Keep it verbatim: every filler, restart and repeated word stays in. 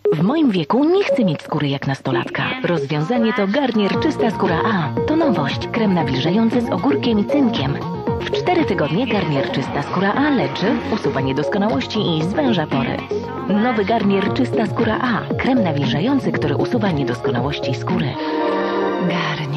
W moim wieku nie chcę mieć skóry jak nastolatka. Rozwiązanie to Garnier Czysta Skóra A. To nowość. Krem nawilżający z ogórkiem i cynkiem. W cztery tygodnie Garnier Czysta Skóra A leczy, usuwa niedoskonałości i zwęża pory. Nowy Garnier Czysta Skóra A. Krem nawilżający, który usuwa niedoskonałości skóry. Garnier.